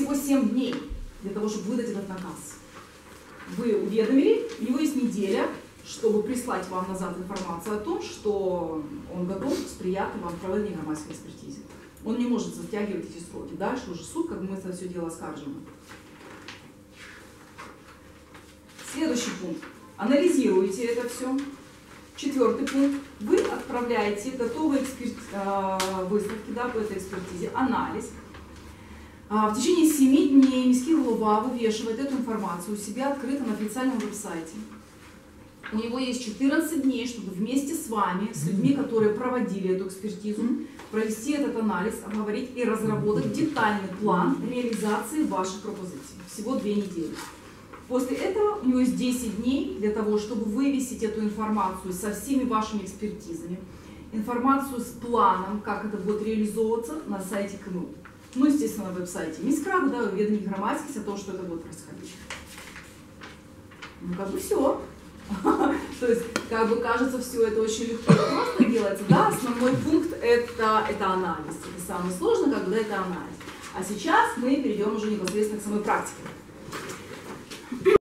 всего 7 дней для того, чтобы выдать этот наказ. Вы уведомили, у него есть неделя, чтобы прислать вам назад информацию о том, что он готов сприятно вам проводить громадской экспертизе. Он не может затягивать эти сроки. Дальше уже суд, как бы мы это все дело оскаржим. Следующий пункт. Анализируете это все. 4-й пункт. Вы отправляете готовые выставки, да, по этой экспертизе, анализ. В течение 7 дней міський голова вывешивает эту информацию у себя открыто на официальном веб-сайте. У него есть 14 дней, чтобы вместе с вами, с людьми, которые проводили эту экспертизу, провести этот анализ, обговорить и разработать детальный план реализации ваших пропозиций. Всего 2 недели. После этого у него есть 10 дней для того, чтобы вывесить эту информацию со всеми вашими экспертизами, информацию с планом, как это будет реализовываться на сайте КМУ. Ну, естественно, на веб-сайте Мискрага, да, уведомить громадских о том, что это будет происходить. Ну, как бы все. То есть, как бы кажется, все это очень легко и просто делается. Да, основной пункт это анализ. Это самое сложное, как бы, да, это анализ. А сейчас мы перейдем уже непосредственно к самой практике.